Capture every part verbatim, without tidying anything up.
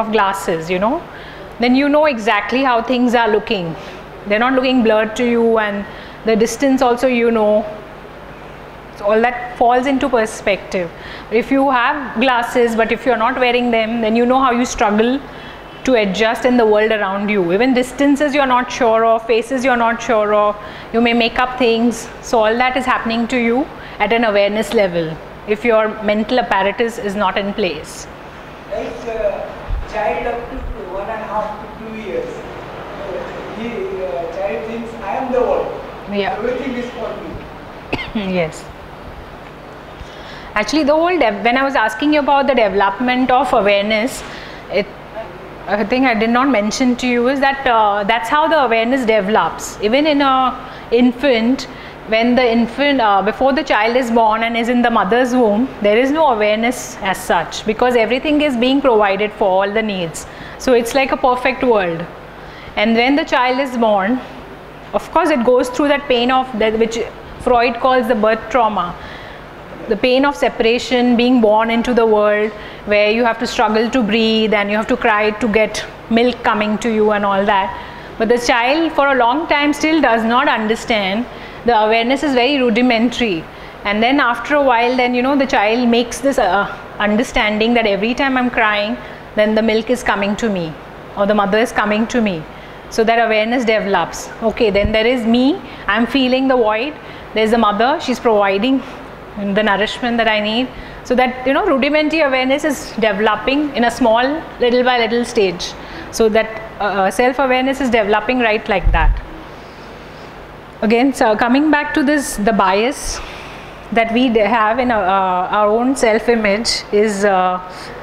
of glasses, you know, then you know exactly how things are looking. They're not looking blurred to you, and the distance also you know. So all that falls into perspective. If you have glasses, but if you're not wearing them, then you know how you struggle to adjust in the world around you. Even distances you're not sure of, faces you're not sure of, you may make up things. So all that is happening to you at an awareness level if your mental apparatus is not in place. Like a child up to one and a half to two years, uh, he, uh, child thinks I am the world. Yeah. Everything is for me. Yes. Actually, the whole when I was asking you about the development of awareness, it, I think I did not mention to you is that uh, that's how the awareness develops. Even in a infant, when the infant, uh, before the child is born and is in the mother's womb, there is no awareness as such, because everything is being provided for all the needs. So it's like a perfect world. And when the child is born, of course it goes through that pain of that which Freud calls the birth trauma. The pain of separation, being born into the world where you have to struggle to breathe and you have to cry to get milk coming to you and all that. But the child for a long time still does not understand. The awareness is very rudimentary, and then after a while, then you know the child makes this uh, understanding that every time I'm crying, then the milk is coming to me or the mother is coming to me. So that awareness develops. Okay, then there is me, I'm feeling the void, there's the mother, she's providing the nourishment that I need. So that, you know, rudimentary awareness is developing in a small, little by little stage. So that uh, self-awareness is developing right like that. Again, so coming back to this, the bias that we have in uh, our own self-image is, uh,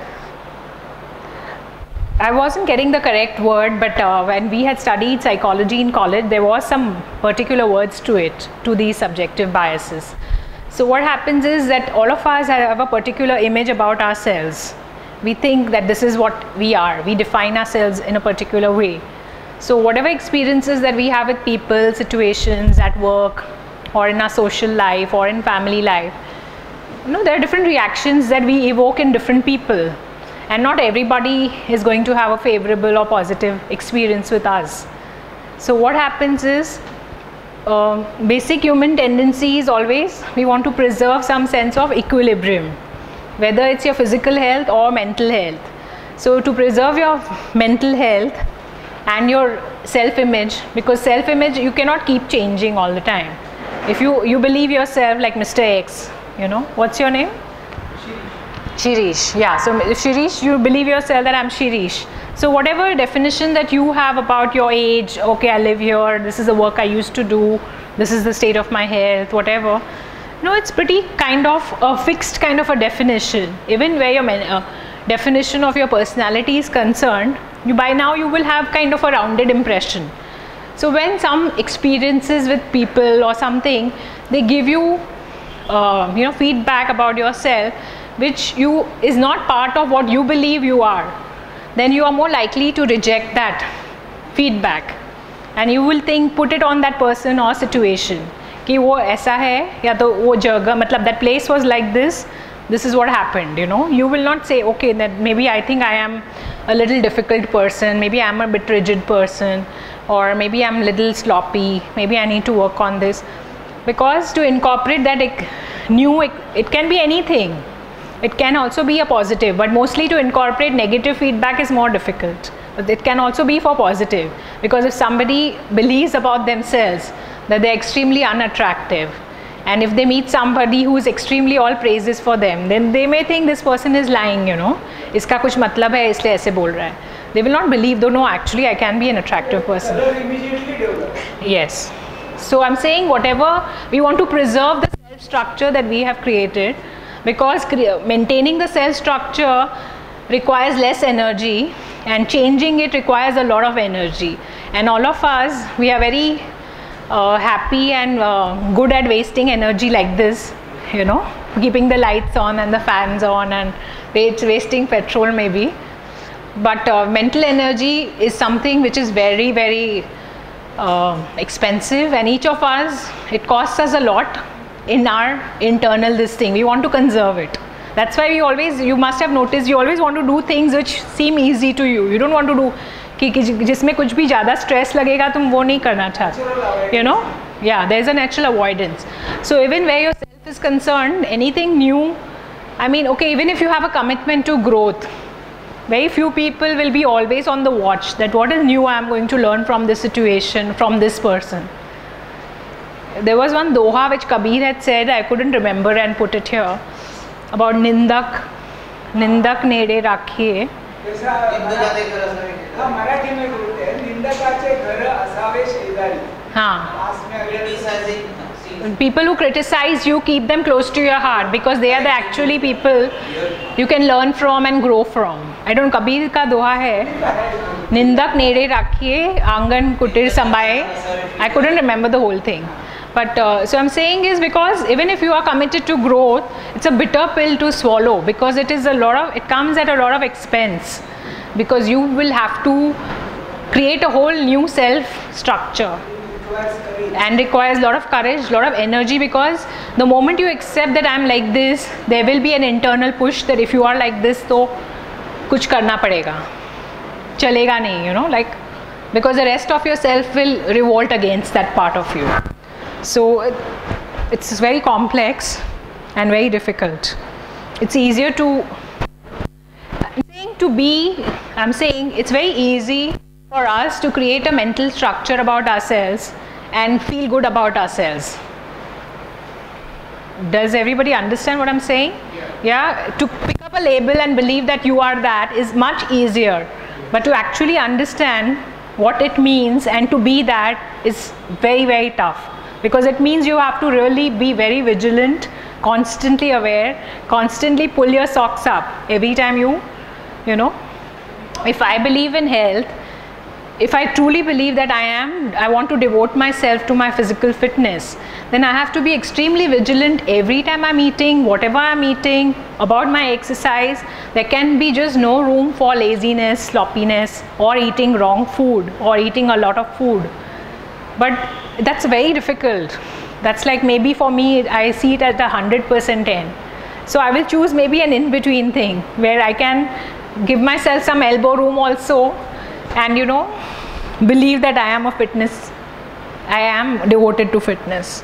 I wasn't getting the correct word, but uh, when we had studied psychology in college, there was some particular words to it, to these subjective biases. So what happens is that all of us have a particular image about ourselves. We think that this is what we are. We define ourselves in a particular way. So whatever experiences that we have with people, situations at work, or in our social life, or in family life, you know, there are different reactions that we evoke in different people. And not everybody is going to have a favorable or positive experience with us. So what happens is, Uh, basic human tendency is always we want to preserve some sense of equilibrium, whether it's your physical health or mental health. So to preserve your mental health and your self-image, because self-image you cannot keep changing all the time. If you you believe yourself like Mister X, you know, what's your name? Shirish. Shirish, yeah. So Shirish, you believe yourself that I'm Shirish. So whatever definition that you have about your age, okay, I live here, this is the work I used to do, this is the state of my health, whatever, no, it's pretty kind of a fixed kind of a definition. Even where your uh, definition of your personality is concerned, you by now you will have kind of a rounded impression. So when some experiences with people or something, they give you, uh, you know, feedback about yourself, which you is not part of what you believe you are, then you are more likely to reject that feedback, and you will think, put it on that person or situation कि वो ऐसा है या तो वो जगह मतलब that place was like this, this is what happened, you know. You will not say, okay, that maybe I think I am a little difficult person, maybe I am a bit rigid person, or maybe I am a little sloppy, maybe I need to work on this. Because to incorporate that new, it can be anything. It can also be a positive, but mostly to incorporate negative feedback is more difficult. But it can also be for positive, because if somebody believes about themselves that they're extremely unattractive, and if they meet somebody who is extremely all praises for them, then they may think this person is lying, you know, iska kuch matlab hai isliye aise bol raha hai. They will not believe, though, no, actually I can be an attractive person. Immediately develop. Yes. So I'm saying whatever, we want to preserve the self structure that we have created, because maintaining the cell structure requires less energy, and changing it requires a lot of energy. And all of us, we are very uh, happy and uh, good at wasting energy like this, you know, keeping the lights on and the fans on and wasting petrol maybe. But uh, mental energy is something which is very, very uh, expensive, and each of us, it costs us a lot in our internal this thing. We want to conserve it. That's why you always, you must have noticed, you always want to do things which seem easy to you. You don't want to do कि जिसमें कुछ भी ज़्यादा stress लगेगा तुम वो नहीं करना चाहते. You know? Yeah, there's a natural avoidance. So even where your self is concerned, anything new, I mean, okay, even if you have a commitment to growth, very few people will be always on the watch that what is new I am going to learn from this situation, from this person. There was one doha which Kabir had said, I couldn't remember and put it here, about nindak, nindak nede rakhiye. People who criticize you, keep them close to your heart because they are the actually people you can learn from and grow from. I don't know, Kabir ka doha hai, nindak nede rakhiye, angan kutir sambaye. I couldn't remember the whole thing. But uh, so I'm saying is because even if you are committed to growth, it's a bitter pill to swallow because it is a lot of, it comes at a lot of expense because you will have to create a whole new self structure and requires a lot of courage, a lot of energy because the moment you accept that I'm like this, there will be an internal push that if you are like this, तो कुछ करना पड़ेगा, चलेगा नहीं, you know, like because the rest of yourself will revolt against that part of you. So it, it's very complex and very difficult. It's easier to, I'm saying to be, I'm saying it's very easy for us to create a mental structure about ourselves and feel good about ourselves. Does everybody understand what I'm saying? Yeah. Yeah? To pick up a label and believe that you are that is much easier. But to actually understand what it means and to be that is very, very tough. Because it means you have to really be very vigilant, constantly aware, constantly pull your socks up every time you, you know. If I believe in health, if I truly believe that I am, I want to devote myself to my physical fitness, then I have to be extremely vigilant every time I'm eating, whatever I'm eating, about my exercise. There can be just no room for laziness, sloppiness, or eating wrong food, or eating a lot of food. But that's very difficult. That's like maybe for me, I see it at the one hundred percent end. So I will choose maybe an in-between thing where I can give myself some elbow room also and, you know, believe that I am a fitness, I am devoted to fitness.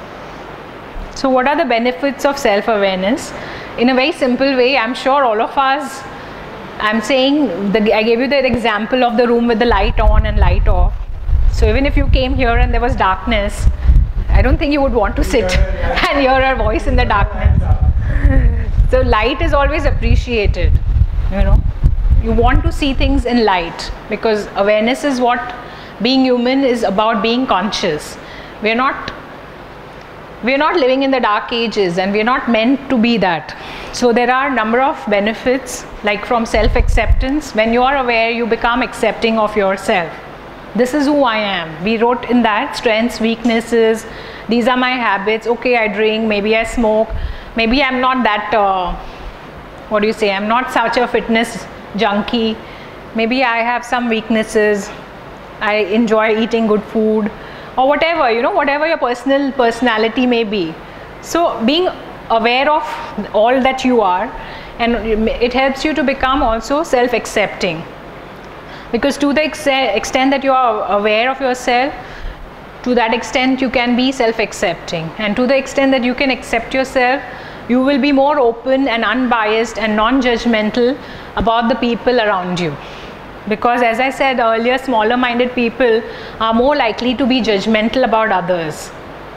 So what are the benefits of self-awareness? In a very simple way, I'm sure all of us, I'm saying, the, I gave you the example of the room with the light on and light off. So even if you came here and there was darkness, I don't think you would want to sit and hear our voice in the darkness. So light is always appreciated, you know. You want to see things in light because awareness is what being human is about, being conscious. We are not, we are not living in the dark ages and we are not meant to be that. So there are a number of benefits like from self-acceptance. When you are aware, you become accepting of yourself. This is who I am. We wrote in that strengths, weaknesses, these are my habits. Okay, I drink, maybe I smoke, maybe I'm not that, uh, what do you say, I'm not such a fitness junkie. Maybe I have some weaknesses. I enjoy eating good food or whatever, you know, whatever your personal personality may be. So being aware of all that you are, and it helps you to become also self-accepting. Because to the ex extent that you are aware of yourself, to that extent you can be self-accepting. And to the extent that you can accept yourself, you will be more open and unbiased and non-judgmental about the people around you. Because as I said earlier, smaller minded people are more likely to be judgmental about others.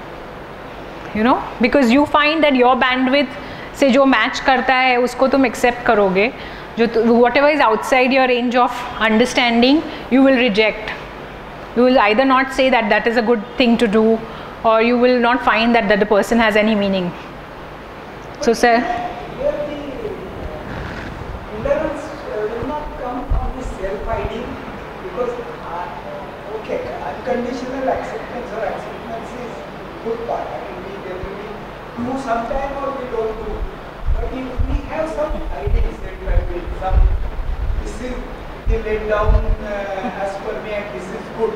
You know, because you find that your bandwidth से जो match करता है उसको तुम accept करोगे. Whatever is outside your range of understanding, you will reject. You will either not say that that is a good thing to do, or you will not find that, that the person has any meaning. So, sir. Here the hindrance will not come from the self-ID because, uh, okay, unconditional acceptance or acceptance is good part. I mean, we generally do sometime or we don't do. But if we have some ideas that we have built, some, this is the laid down uh, as per me and this is good,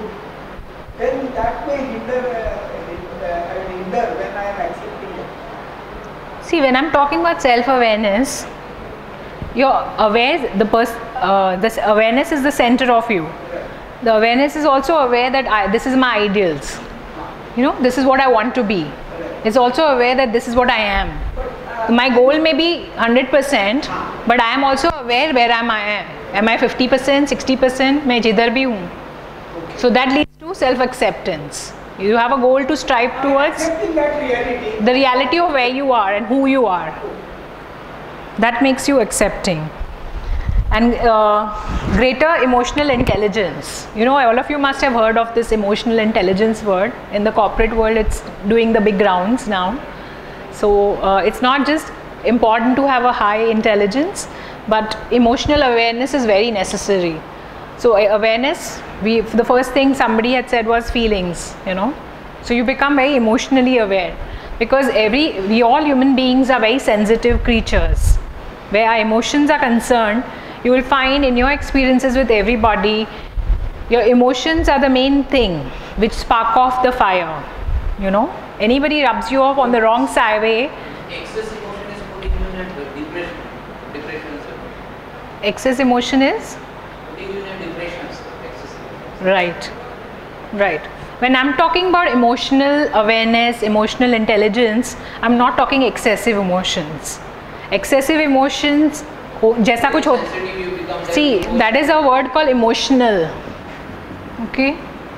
then that may hinder, uh, hinder, hinder when I am accepting it. See, when I'm talking about self-awareness, you're aware, the pers- uh, this awareness is the center of you. The awareness is also aware that I, this is my ideals. You know, this is what I want to be. It's also aware that this is what I am. My goal may be one hundred percent, but I am also aware where am I. Am I fifty percent, sixty percent? मैं जिधर भी हूँ. So that leads to self-acceptance. You have a goal to strive towards. Accepting that reality. The reality of where you are and who you are. That makes you accepting. And uh, greater emotional intelligence. You know, all of you must have heard of this emotional intelligence word. In the corporate world, it's doing the big rounds now. So uh, it's not just important to have a high intelligence, but emotional awareness is very necessary. So uh, awareness, we, the first thing somebody had said was feelings, you know. So you become very emotionally aware, because every, we all human beings are very sensitive creatures. Where our emotions are concerned, you will find in your experiences with everybody, your emotions are the main thing which spark off the fire, you know. Anybody rubs you off on the wrong side way. Excess emotion is putting you in a depression. Depression, sir. Excess emotion is? Putting you in a depression, sir. Excess emotion. Right, right. When I'm talking about emotional awareness, emotional intelligence, I'm not talking excessive emotions. Excessive emotions, जैसा कुछ हो, see, that is a word called emotional. Okay.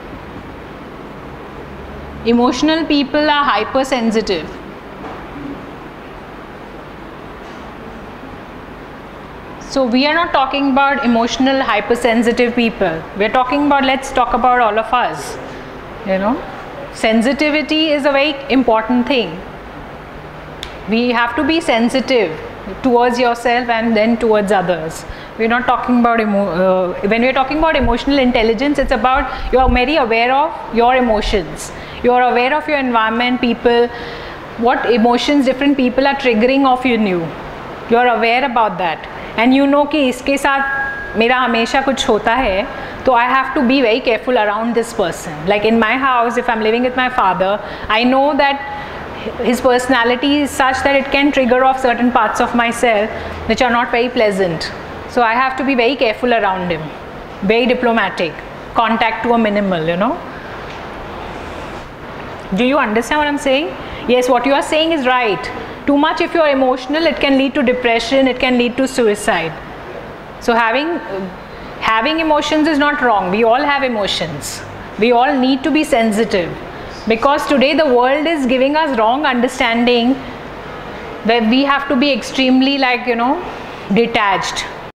Emotional people are hypersensitive. So we are not talking about emotional hypersensitive people. We are talking about, let's talk about all of us. You know, sensitivity is a very important thing. We have to be sensitive towards yourself and then towards others. We're not talking about emo uh, when we're talking about emotional intelligence, it's about you're very aware of your emotions. You're aware of your environment, people, what emotions different people are triggering off in you. You're aware about that, and you know कि इसके साथ मेरा हमेशा कुछ होता है, so I have to be very careful around this person. Like in my house, if I'm living with my father, I know that his personality is such that it can trigger off certain parts of myself which are not very pleasant. So I have to be very careful around him, very diplomatic, contact to a minimal, you know. Do you understand what I'm saying? Yes, what you are saying is right. Too much, if you are emotional, it can lead to depression, it can lead to suicide. So having, having emotions is not wrong. We all have emotions. We all need to be sensitive. Because today the world is giving us wrong understanding that we have to be extremely, like, you know, detached.